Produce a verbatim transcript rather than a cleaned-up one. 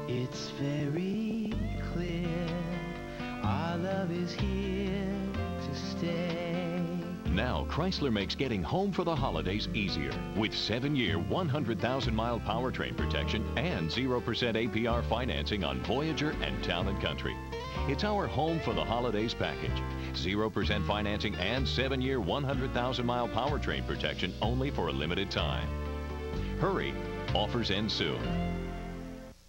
It's very clear our love is here to stay. Now, Chrysler makes getting home for the holidays easier with seven-year, one hundred thousand mile powertrain protection and zero percent A P R financing on Voyager and Town and Country. It's our home for the holidays package. zero percent financing and seven-year, one hundred thousand mile powertrain protection only for a limited time. Hurry, offers end soon.